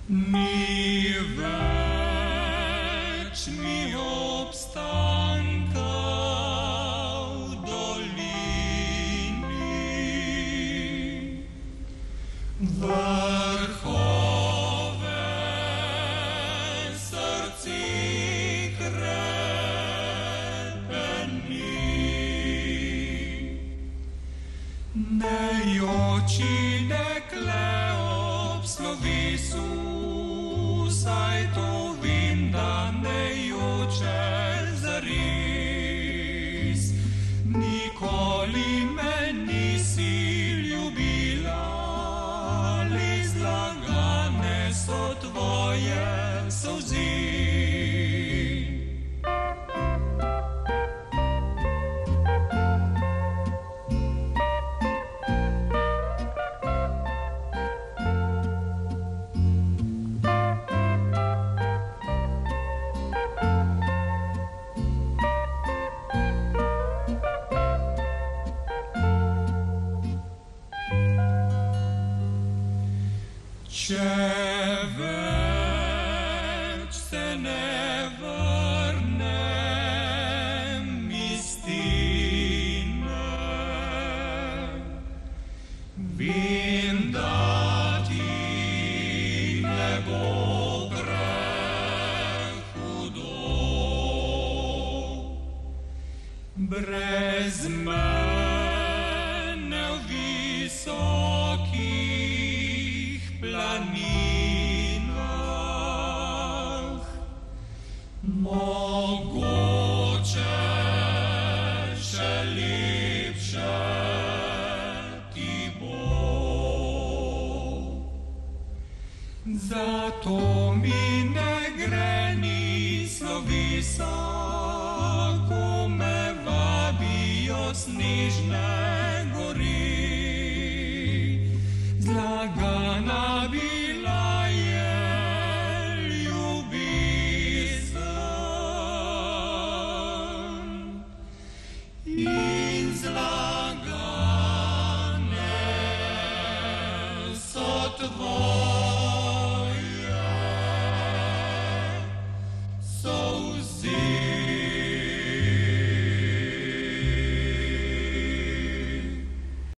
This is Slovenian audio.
Ni več mi obstanka v dolini, vrhove srci krepeni, nejoči dekle obslovi saj to vem, da ne joče zares. Nikoli me nisi ljubila, le zlagane so tvoje solzi. Če več se ne vrnem iz tine, vem, da ti ne bo prehudo. Brez mene v visokih planinah, mogoče še lepše ti bo. Zato mi ne gre ni slovesa, ko me vabijo snežne gori. Zlagana